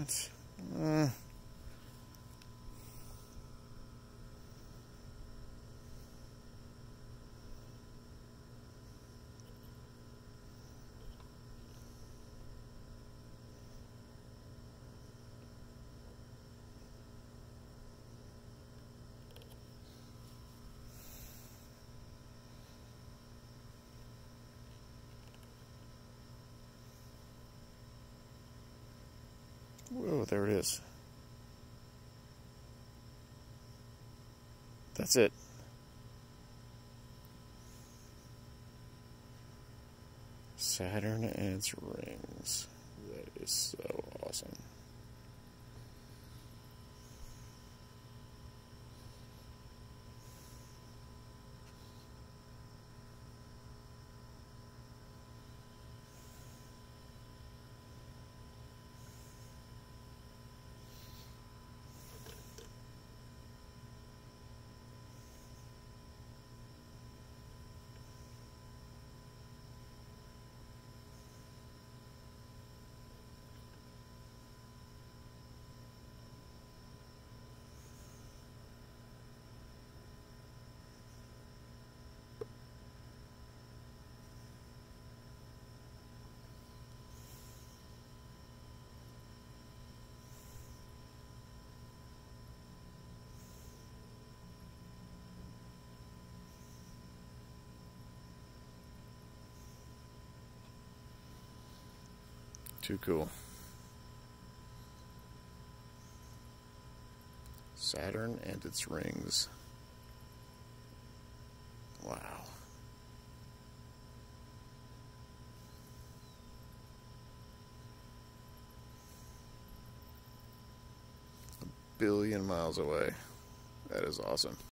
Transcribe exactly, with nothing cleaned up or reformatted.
What? Uh, Whoa, there it is. That's it. Saturn and its rings. That is so awesome. Too cool. Saturn and its rings. Wow. A billion miles away. That is awesome.